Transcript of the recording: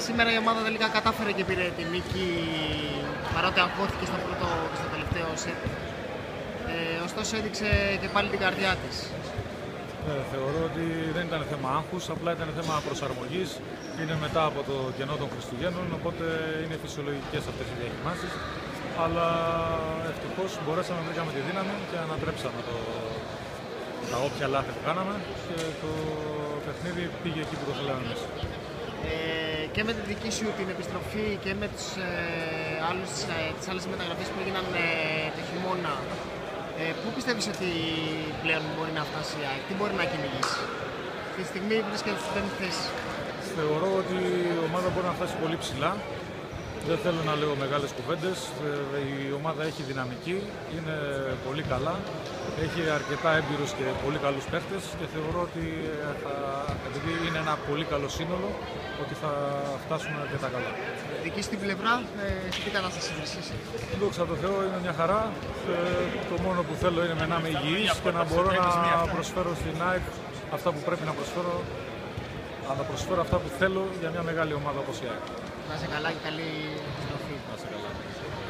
σήμερα η ομάδα τελικά κατάφερε και πήρε τη νίκη, παρότι αγχώθηκε στο πρώτο και στο τελευταίο σετ. Ωστόσο έδειξε και πάλι την καρδιά της. Θεωρώ ότι δεν ήταν θέμα άγχους, απλά ήταν θέμα προσαρμογής. Είναι μετά από το κενό των Χριστουγέννων, οπότε είναι φυσιολογικές αυτές οι διακοιμάνσεις. Αλλά ευτυχώς μπορέσαμε να βρήκαμε τη δύναμη και ανατρέψαμε τα όποια λάθη που κάναμε και το παιχνίδι πήγε εκεί που το θέλαμε εμείς. Και με τη δική σου την επιστροφή και με τις άλλες μεταγραφές που έγιναν το χειμώνα, πού πιστεύεις ότι πλέον μπορεί να φτάσει η ΑΕΚ, τι μπορεί να κυνηγήσει? Αυτή τη στιγμή βρίσκεται στην πέμπτη θέση. Θεωρώ ότι η ομάδα μπορεί να φτάσει πολύ ψηλά. Δεν θέλω να λέω μεγάλες κουβέντες. Η ομάδα έχει δυναμική, είναι πολύ καλά. Έχει αρκετά έμπειρους και πολύ καλούς παίχτες και θεωρώ ότι επειδή είναι ένα πολύ καλό σύνολο, ότι θα φτάσουν αρκετά καλά. Δική στην πλευρά, σε τι κατάσταση βρίσκεσαι? Δόξα τω Θεώ, είναι μια χαρά. Το μόνο που θέλω είναι να είμαι υγιής και να μπορώ να προσφέρω στην ΑΕΚ αυτά που πρέπει να προσφέρω. Να προσφέρω αυτά που θέλω για μια μεγάλη ομάδα όπως η ΑΕΚ. Να είσαι καλά και καλή επιστροφή. Να είσαι καλά.